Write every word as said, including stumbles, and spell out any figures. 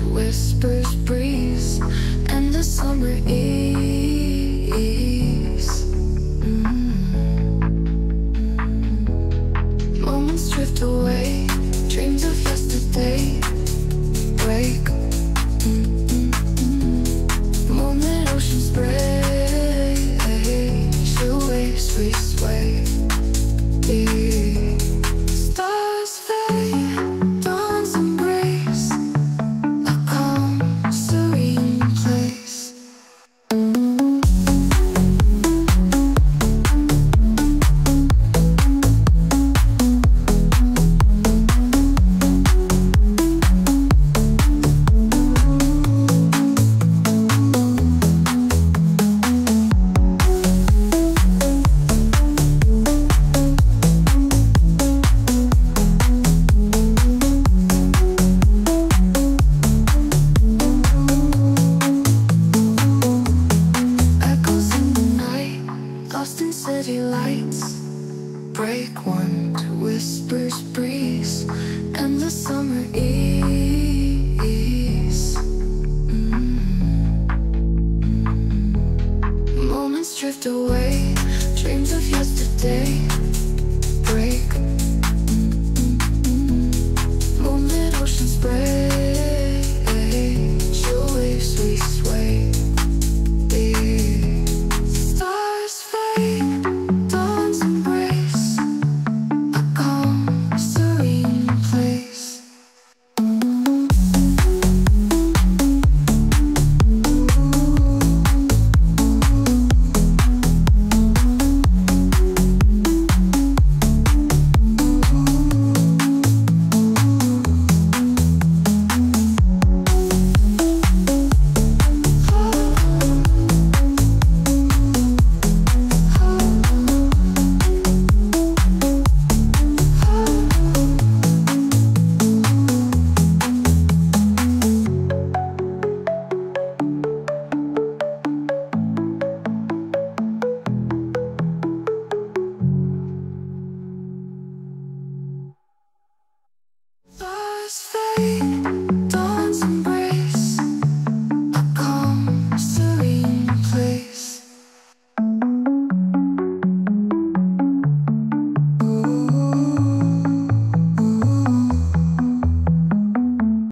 whispers breeze and the summer ease. Mm. Moments drift away, dreams of yesterday break. Mm-mm-mm. Moment ocean spray, chill waves we sway. Stars fade, dawns embrace a calm, serene place. Lost in city lights, break one to whispers breeze and the summer ease. Mm. Moments drift away, dreams of yesterday break.